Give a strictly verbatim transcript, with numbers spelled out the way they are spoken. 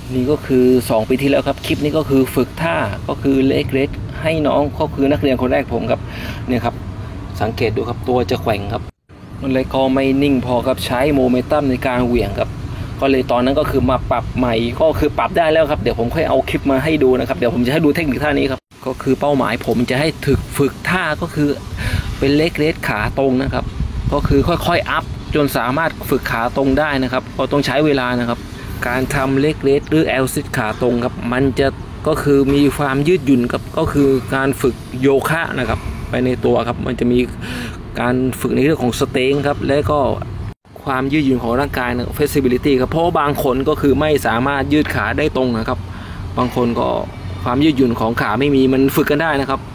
นี่ก็คือสองปีที่แล้วครับคลิปนี้ก็คือฝึกท่าก็คือเล็กเล็กให้น้องก็คือนักเรียนคนแรกผมครับเนี่ยครับสังเกตดูครับตัวจะแกว่งครับมันเลยก็ไม่นิ่งพอครับใช้โมเมนตัมในการเหวี่ยงครับก็เลยตอนนั้นก็คือมาปรับใหม่ก็คือปรับได้แล้วครับเดี๋ยวผมค่อยเอาคลิปมาให้ดูนะครับเดี๋ยวผมจะให้ดูเทคนิคท่านี้ครับก็คือเป้าหมายผมจะให้ถึกฝึกท่าก็คือเป็นเล็กเล็กขาตรงนะครับก็คือค่อยๆอัพจนสามารถฝึกขาตรงได้นะครับก็ต้องใช้เวลานะครับการทำเล็กเล็กหรือแอลซิตขาตรงครับมันจะก็คือมีความยืดหยุ่นครับก็คือการฝึกโยคะนะครับไปในตัวครับมันจะมีการฝึกในเรื่องของสเต็งครับและก็ความยืดหยุ่นของร่างกายนะ flexibility ครับเพราะบางคนก็คือไม่สามารถยืดขาได้ตรงนะครับบางคนก็ความยืดหยุ่นของขาไม่มีมันฝึกกันได้นะครับ